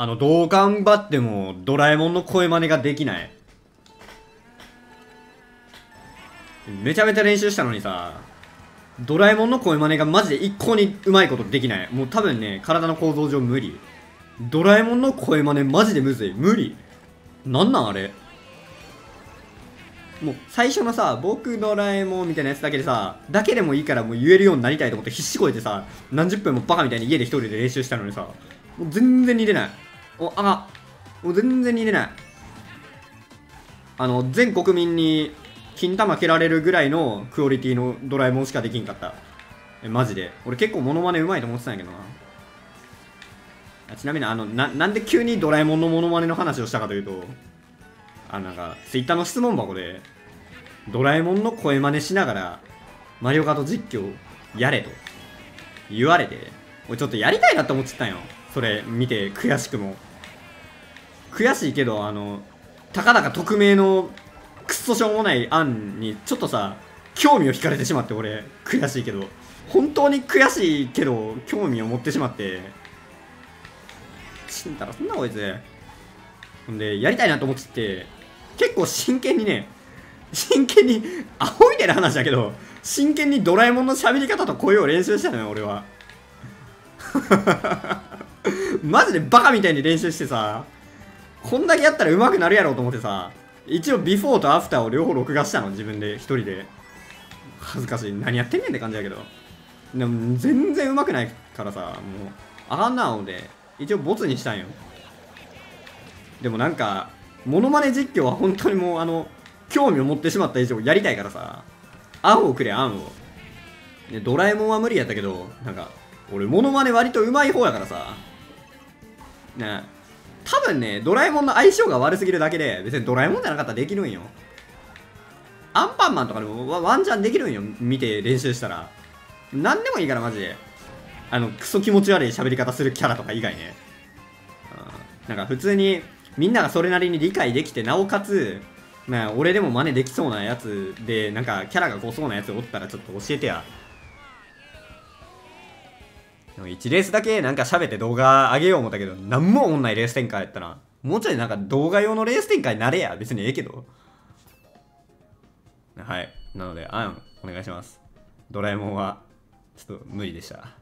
どう頑張ってもドラえもんの声真似ができない。めちゃめちゃ練習したのにさ、ドラえもんの声真似がマジで一向にうまいことできない。もう多分ね、体の構造上無理。ドラえもんの声真似マジでむずい。無理。なんなんあれ。もう最初のさ、僕ドラえもんみたいなやつだけでさ、だけでもいいからもう言えるようになりたいと思って必死こいてさ、何十分もバカみたいに家で一人で練習したのにさ、もう全然似てない。もう全然似てない。全国民に金玉蹴られるぐらいのクオリティのドラえもんしかできんかった。マジで。俺結構モノマネうまいと思ってたんやけどな。ちなみになんで急にドラえもんのモノマネの話をしたかというと、なんか、ツイッターの質問箱で、ドラえもんの声真似しながら、マリオカート実況やれと言われて、俺ちょっとやりたいなって思っちゃったんよ。それ見て悔しくも。悔しいけど、たかだか匿名のくっそしょうもない案に、ちょっとさ、興味を惹かれてしまって、俺、悔しいけど。本当に悔しいけど、興味を持ってしまって、ちんたらそんなこいつ。ほんで、やりたいなと思ってて、結構真剣に、アホみたいな話だけど、真剣にドラえもんの喋り方と声を練習したのよ、俺は。マジでバカみたいに練習してさ、こんだけやったら上手くなるやろうと思ってさ、一応ビフォーとアフターを両方録画したの、自分で一人で。恥ずかしい。何やってんねんって感じだけど。でも全然上手くないからさ、もう、あかんなので、一応ボツにしたんよ。でもなんか、モノマネ実況は本当にもう興味を持ってしまった以上やりたいからさ、案をくれ、案を。で、ドラえもんは無理やったけど、なんか、俺モノマネ割と上手い方やからさ、ね、多分ね、ドラえもんの相性が悪すぎるだけで、別にドラえもんじゃなかったらできるんよ。アンパンマンとかでもワンチャンできるんよ、見て練習したら。なんでもいいから、マジで。クソ気持ち悪い喋り方するキャラとか以外ね。なんか普通に、みんながそれなりに理解できて、なおかつ、俺でも真似できそうなやつで、なんかキャラが濃そうなやつおったらちょっと教えてや。でも1レースだけなんか喋って動画上げよう思ったけど、なんも思んないレース展開やったな。もうちょいなんか動画用のレース展開になれや。別にええけど。はい。なので、お願いします。ドラえもんは、ちょっと無理でした。